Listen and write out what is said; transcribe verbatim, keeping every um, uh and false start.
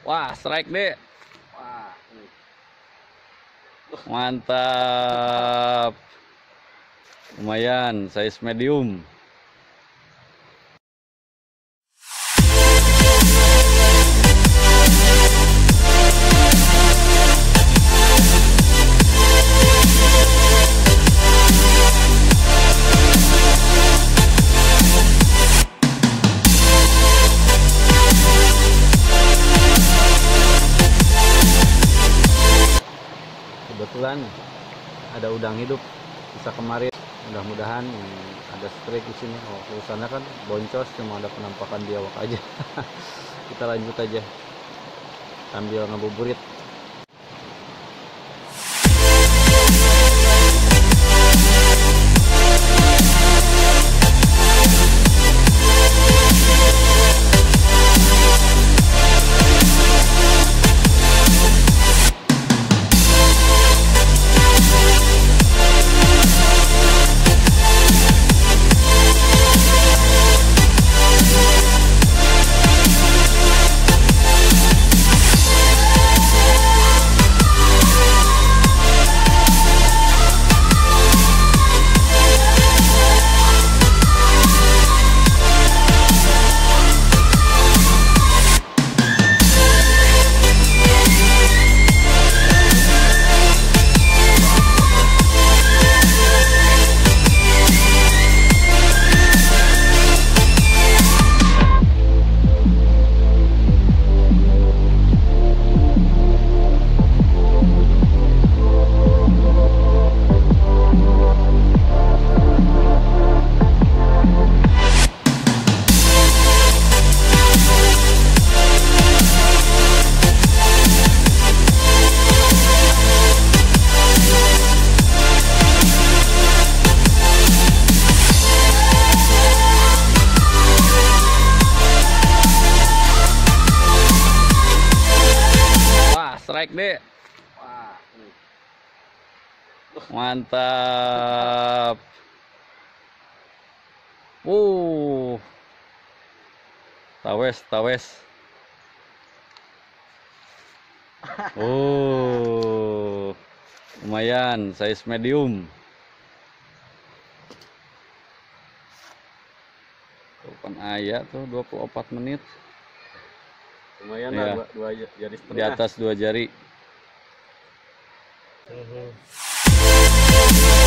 Wah, strike deh. Wah, Mantap. Lumayan, size medium. Kebetulan ada udang hidup bisa kemarin, mudah-mudahan ada strike di sini. Oh, urusannya kan boncos, cuma ada penampakan biawak aja. Kita lanjut aja sambil ngabuburit. Strike deh. wah, Mantap. Uh. Tawes, tawes. Oh. Lumayan, size medium. Kapan ayah tuh dua puluh empat menit. lumayan Ya, lah, dua, dua jari setengah. Di atas dua jari. Uh-huh.